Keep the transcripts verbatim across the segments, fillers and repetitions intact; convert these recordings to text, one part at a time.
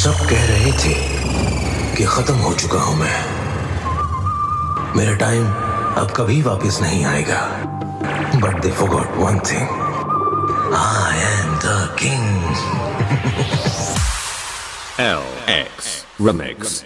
सब कह रहे थे कि खत्म हो चुका हूं मैं, मेरा टाइम अब कभी वापस नहीं आएगा। But they forgot one thing, I am the king. L X Remix.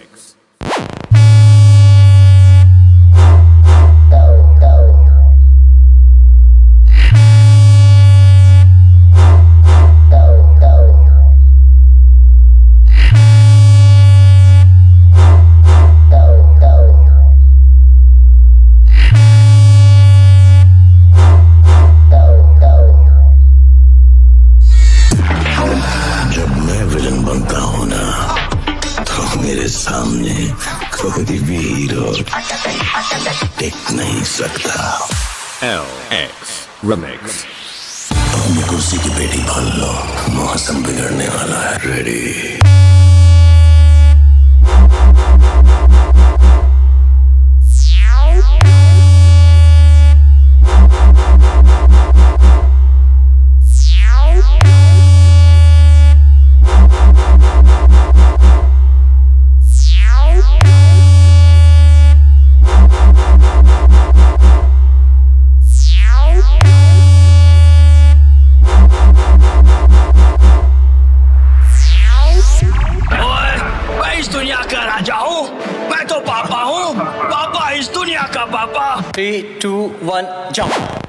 सामने कोई भी हीरो टिक नहीं सकता। L X Remix. अपनी कुर्सी की पेटी खोल लो, मौसम बिगड़ने वाला है। Ready? Three, two, one, jump.